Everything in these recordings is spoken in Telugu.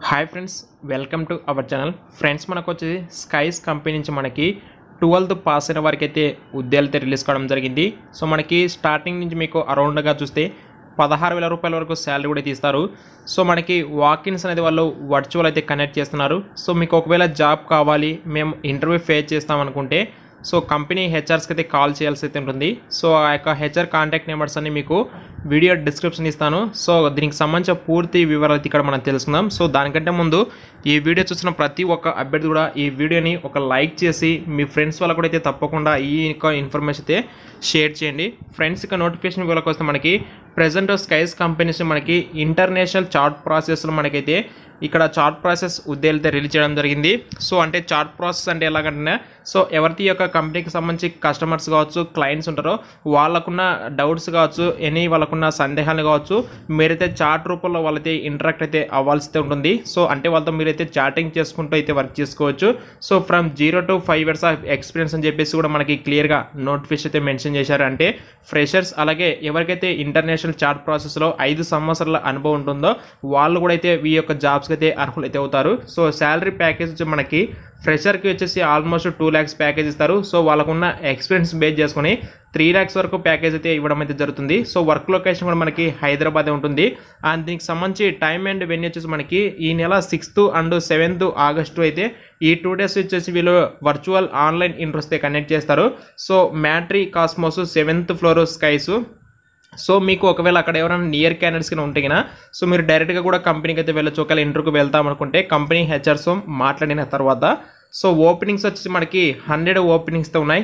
Hi friends, welcome to our channel. Friends, మనకు వచ్చేసి స్కైస్ కంపెనీ నుంచి మనకి 12th పాస్ అయిన వారికి అయితే ఉద్యోగాలు అయితే రిలీజ్ కావడం జరిగింది. సో మనకి స్టార్టింగ్ నుంచి మీకు అరౌండ్గా చూస్తే 16,000 రూపాయల వరకు శాలరీ కూడా తీస్తారు. సో మనకి వాకిన్స్ అనేది వాళ్ళు వర్చువల్ అయితే కనెక్ట్ చేస్తున్నారు. సో మీకు ఒకవేళ జాబ్ కావాలి, మేము ఇంటర్వ్యూ ఫేస్ చేస్తాం అనుకుంటే సో కంపెనీ హెచ్ఆర్స్కి అయితే కాల్ చేయాల్సి అయితే ఉంటుంది. సో ఆ యొక్క హెచ్ఆర్ కాంటాక్ట్ నెంబర్స్ అన్ని మీకు వీడియో డిస్క్రిప్షన్ ఇస్తాను. సో దీనికి సంబంధించిన పూర్తి వివరాలు ఇక్కడ మనం తెలుసుకుందాం. సో దానికంటే ముందు ఈ వీడియో చూసిన ప్రతి ఒక్క అభ్యర్థి కూడా ఈ వీడియోని ఒక లైక్ చేసి మీ ఫ్రెండ్స్ వాళ్ళకు కూడా అయితే తప్పకుండా ఈ ఇన్ఫర్మేషన్ అయితే షేర్ చేయండి. ఫ్రెండ్స్, ఇక నోటిఫికేషన్ వివరాలకు వస్తే మనకి ప్రెజెంట్ స్కైస్ కంపెనీస్ మనకి ఇంటర్నేషనల్ చార్ట్ ప్రాసెస్లో మనకైతే ఇక్కడ చార్ట్ ప్రాసెస్ ఉద్యోగాలు రిలీజ్ చేయడం జరిగింది. సో అంటే చార్ట్ ప్రాసెస్ అంటే ఎలాగంటే సో ఎవరి యొక్క కంపెనీకి సంబంధించి కస్టమర్స్ కావచ్చు, క్లయింట్స్ ఉంటారో వాళ్ళకున్న డౌట్స్ కావచ్చు, వాళ్ళకున్న సందేహాలు కావచ్చు, మీరైతే చార్ట్ రూపంలో వాళ్ళైతే ఇంటరాక్ట్ అయితే అవ్వాల్సి ఉంటుంది. సో అంటే వాళ్ళతో మీరైతే చాటింగ్ చేసుకుంటూ అయితే వర్క్ చేసుకోవచ్చు. So from 0 to 5 years of experience అని చెప్పేసి కూడా మనకి క్లియర్గా నోటిఫికేషన్ అయితే మెన్షన్ చేశారు. అంటే ఫ్రెషర్స్ అలాగే ఎవరికైతే ఇంటర్నేషనల్ చార్ట్ ప్రాసెస్లో 5 సంవత్సరాల అనుభవం ఉంటుందో వాళ్ళు కూడా అయితే ఈ యొక్క జాబ్స్ అయితే అర్హులు అయితే అవుతారు. సో శాలరీ ప్యాకేజ్ వచ్చి మనకి ఫ్రెషర్కి వచ్చేసి ఆల్మోస్ట్ 2 lakhs ప్యాకేజ్ ఇస్తారు. సో వాళ్ళకున్న ఎక్స్పీరియన్స్ బేస్ చేసుకుని 3 lakhs వరకు ప్యాకేజ్ అయితే ఇవ్వడం అయితే జరుగుతుంది. సో వర్క్ లొకేషన్ కూడా మనకి హైదరాబాద్ ఉంటుంది. అండ్ దీనికి సంబంధించి టైం అండ్ వెన్యూ వచ్చేసి మనకి ఈ నెల 6th and 7th ఆగస్టు అయితే ఈ 2 days వచ్చేసి వీళ్ళు వర్చువల్ ఆన్లైన్ ఇంటర్వ్యూస్ అయితే కండక్ట్ చేస్తారు. సో మ్యాట్రీ Cosmos 7th floor Skies. So మీకు ఒకవేళ అక్కడ ఎవరైనా నియర్ క్యాండిడేట్స్ కింద ఉంటే కన్నా సో మీరు డైరెక్ట్గా కూడా కంపెనీకి అయితే వెళ్ళొచ్చు. ఒకవేళ ఇంటర్వ్యూకి వెళ్తాం అనుకుంటే కంపెనీ హెచ్ఆర్స్ మాట్లాడిన తర్వాత సో ఓపెనింగ్స్ వచ్చేసి మనకి 100 ఓపెనింగ్స్తో ఉన్నాయి.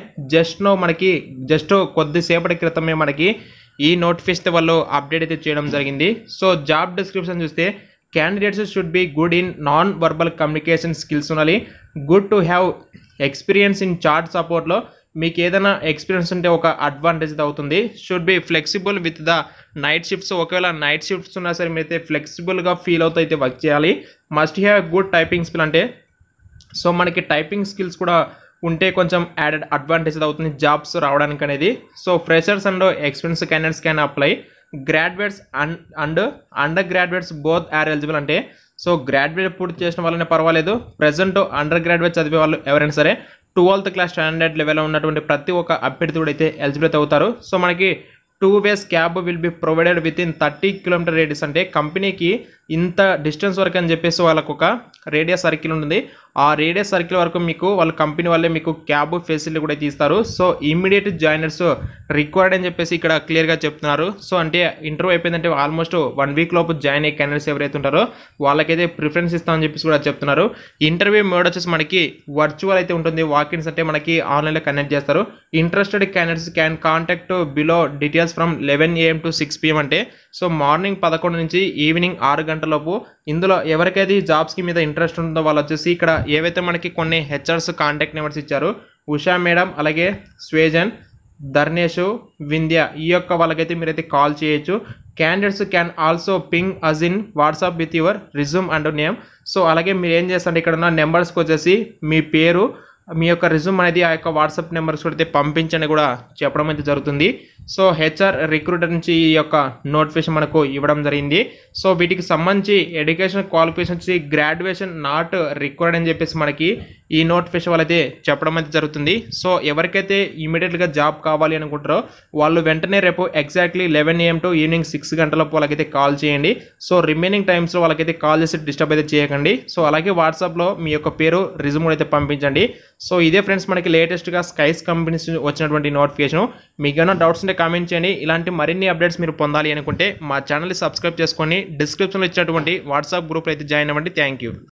జస్ట్ కొద్దిసేపటి క్రితమే మనకి ఈ నోటిఫికేషన్ వాళ్ళు అప్డేట్ అయితే చేయడం జరిగింది. సో జాబ్ డిస్క్రిప్షన్ చూస్తే candidates should be good in non verbal communication skills ఉండాలి. Good to have experience in chat సపోర్ట్లో మీకు ఏదైనా ఎక్స్పీరియన్స్ ఉంటే ఒక అడ్వాంటేజ్ అవుతుంది. Should be flexible with the night shifts. ఒకవేళ నైట్ షిఫ్ట్స్ ఉన్నా సరే మీరైతే ఫ్లెక్సిబుల్గా ఫీల్ అవుతూ అయితే వర్క్ చేయాలి. Must have good typing skill. అంటే సో మనకి టైపింగ్ స్కిల్స్ కూడా ఉంటే కొంచెం యాడెడ్ అడ్వాంటేజ్ అవుతుంది జాబ్స్ రావడానికి అనేది. So freshers and experience candidates can apply. Graduates and undergraduates both are eligible. అంటే సో గ్రాడ్యుయేట్ పూర్తి చేసిన వాళ్ళనే పర్వాలేదు, ప్రెజెంట్ అండర్ గ్రాడ్యుయేట్ చదివే వాళ్ళు ఎవరైనా సరే 12th class స్టాండర్డ్ లెవెల్లో ఉన్నటువంటి ప్రతి ఒక్క అభ్యర్థి కూడా అయితే ఎలిజిబుల్ అవుతారు. సో మనకి 2 ways cab will be provided within 30 km radius. అంటే కంపెనీకి ఇంత డిస్టెన్స్ వరకు అని చెప్పేసి వాళ్ళకు ఒక రేడియస్ సర్కిల్ ఉంటుంది. ఆ రేడియస్ సర్కిల్ వరకు మీకు వాళ్ళ కంపెనీ వాళ్ళే మీకు క్యాబ్ ఫెసిలిటీ కూడా తీస్తారు. సో ఇమ్మీడియట్ జాయినర్స్ రిక్వైర్డ్ అని చెప్పేసి ఇక్కడ క్లియర్గా చెప్తున్నారు. సో అంటే ఇంటర్వ్యూ అయిపోయిందంటే ఆల్మోస్ట్ 1 week లోపు జాయిన్ అయ్యే క్యాండిడేట్స్ ఎవరైతే ఉంటారో వాళ్ళకైతే ప్రిఫరెన్స్ ఇస్తామని చెప్పేసి కూడా చెప్తున్నారు. ఇంటర్వ్యూ మోడ్ వచ్చేసి మనకి వర్చువల్ అయితే ఉంటుంది. వాకిన్స్ అంటే మనకి ఆన్లైన్లో కనెక్ట్ చేస్తారు. Interested candidates can contact below details from 11 AM to 6 PM. అంటే సో మార్నింగ్ 11 నుంచి ఈవినింగ్ 6 గంటలలోపు ఇందులో ఎవరికైతే జాబ్స్కి మీద ఇంట్రెస్ట్ ఉంటుందో వాళ్ళు వచ్చేసి ఇక్కడ ఏవైతే మనకి కొన్ని హెచ్ఆర్స్ కాంటాక్ట్ నెంబర్స్ ఇచ్చారు, ఉషా మేడం అలాగే స్వేజన్, ధర్నేష్, వింధ్య, ఈ యొక్క వాళ్ళకైతే మీరైతే కాల్ చేయొచ్చు. Candidates can also ping us in WhatsApp with your resume and name. So అలాగే మీరు ఏం చేస్తారంటే ఇక్కడ ఉన్న నెంబర్స్కి వచ్చేసి మీ పేరు, మీ యొక్క రిజ్యూమ్ అనేది ఆ యొక్క వాట్సాప్ నెంబర్స్ కూడా అయితే పంపించండి కూడా చెప్పడం అయితే జరుగుతుంది. సో హెచ్ఆర్ రిక్రూటర్ నుంచి ఈ యొక్క నోటిఫికేషన్ మనకు ఇవ్వడం జరిగింది. సో వీటికి సంబంధించి ఎడ్యుకేషన్ క్వాలిఫికేషన్ వచ్చి గ్రాడ్యుయేషన్ నాట్ రిక్వైర్డ్ అని చెప్పేసి మనకి ఈ నోటిఫికేషన్ వాళ్ళైతే చెప్పడం అయితే జరుగుతుంది. సో ఎవరికైతే ఇమీడియట్గా జాబ్ కావాలి అనుకుంటారో వాళ్ళు వెంటనే రేపు ఎగ్జాక్ట్లీ 11 AM to ఈవినింగ్ 6 గంటలపు వాళ్ళకైతే కాల్ చేయండి. సో రిమైనింగ్ టైమ్స్లో వాళ్ళకైతే కాల్ చేసి డిస్టర్బ్ అయితే చేయకండి. సో అలాగే వాట్సాప్లో మీ యొక్క పేరు రిజ్యూమ్ అయితే పంపించండి. సో ఇదే ఫ్రెండ్స్ మనకి లేటెస్ట్గా స్కైస్ కంపెనీస్ వచ్చినటువంటి నోటిఫికేషన్. మీకు ఏమైనా డౌట్స్ ఉంటే కామెంట్ చేయండి. ఇలాంటి మరిన్ని అప్డేట్స్ మీరు పొందాలి అనుకుంటే మా ఛానల్ని సబ్స్క్రైబ్ చేసుకొని డిస్క్రిప్షన్లో ఇచ్చినటువంటి వాట్సాప్ గ్రూప్లో అయితే జాయిన్ అవ్వండి. Thank you.